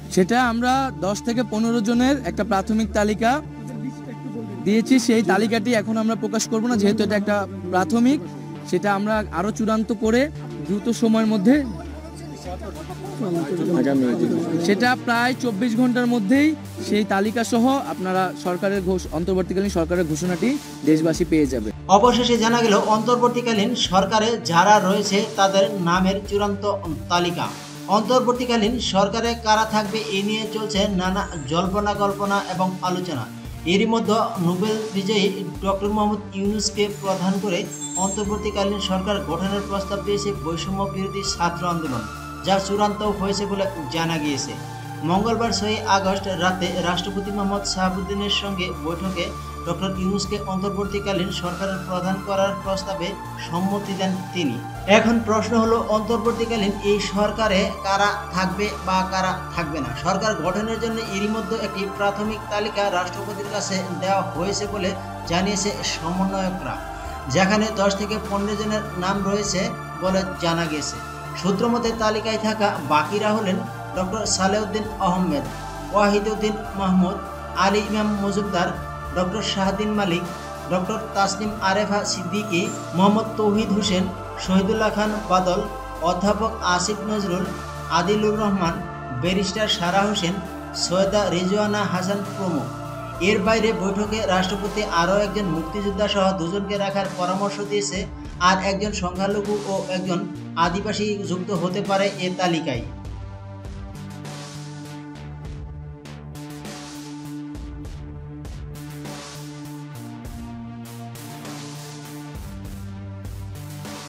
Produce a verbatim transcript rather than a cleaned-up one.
সেটা আমরা দশ থেকে পনেরো জনের একটা প্রাথমিক তালিকা দিয়েছি। সেই তালিকাটি এখন আমরা প্রকাশ করব না, যেহেতু এটা একটা প্রাথমিক। সেটা আমরা আরো চূড়ান্ত করে দ্রুত সময়ের মধ্যে, সেটা প্রায় চব্বিশ ঘন্টার মধ্যেই সেই তালিকা সহ আপনারা সরকারের অন্তর্বর্তীকালীন সরকারের ঘোষণাটি দেশবাসী পেয়ে যাবে। অবশেষে জানা গেল অন্তর্বর্তীকালীন সরকারে যারা রয়েছে তাদের নামের চূড়ান্ত তালিকা। অন্তর্বর্তীকালীন সরকারে কারা থাকবে এ নিয়ে চলছে নানা জল্পনা কল্পনা এবং আলোচনা। এরই মধ্যে নোবেল বিজয়ী ডক্টর মোহাম্মদ ইউনূসকে প্রধান করে অন্তর্বর্তীকালীন সরকার গঠনের প্রস্তাব দিয়েছে বৈষম্য বিরোধী ছাত্র আন্দোলন, যা চূড়ান্ত হয়েছে বলে জানা গিয়েছে। মঙ্গলবার ছয়ই আগস্ট রাতে রাষ্ট্রপতি মোহাম্মদ শাহাবুদ্দিনের সঙ্গে বৈঠকে ডক্টর ইউনূসকে অন্তর্বর্তীকালীন সরকারের প্রধান করার প্রস্তাবে সম্মতি দেন তিনি। এখন প্রশ্ন হলো, অন্তর্বর্তীকালীন এই সরকারে কারা থাকবে বা কারা থাকবে না। সরকার গঠনের জন্য এরই মধ্যে একটি প্রাথমিক তালিকা রাষ্ট্রপতির কাছে দেওয়া হয়েছে বলে জানিয়েছে সমন্বয়করা, যেখানে দশ থেকে পনেরো জনের নাম রয়েছে বলে জানা গেছে। সূত্রমতে তালিকায় থাকা বাকিরা হলেন doctor Salehuddin Ahmed, Wahiduddin Mahmud, Ali Imam Majumdar, doctor Shahduddin Malik, doctor Tasnim Arefa Siddiqui, Mohammad Touhid Hossain, Shahidullah Khan Badal, অধ্যাপক আসিফ নজরুল, আদিলুর রহমান, ব্যারিস্টার সারা হোসেন, সৈয়দা রিজওয়ানা হাসান প্রমুখ। এর বাইরে বৈঠকে রাষ্ট্রপতি আরও একজন মুক্তিযোদ্ধা সহ দুজনকে রাখার পরামর্শ দিয়েছে, আর একজন সংখ্যালঘু ও একজন আদিবাসী যুক্ত হতে পারে এ তালিকায়।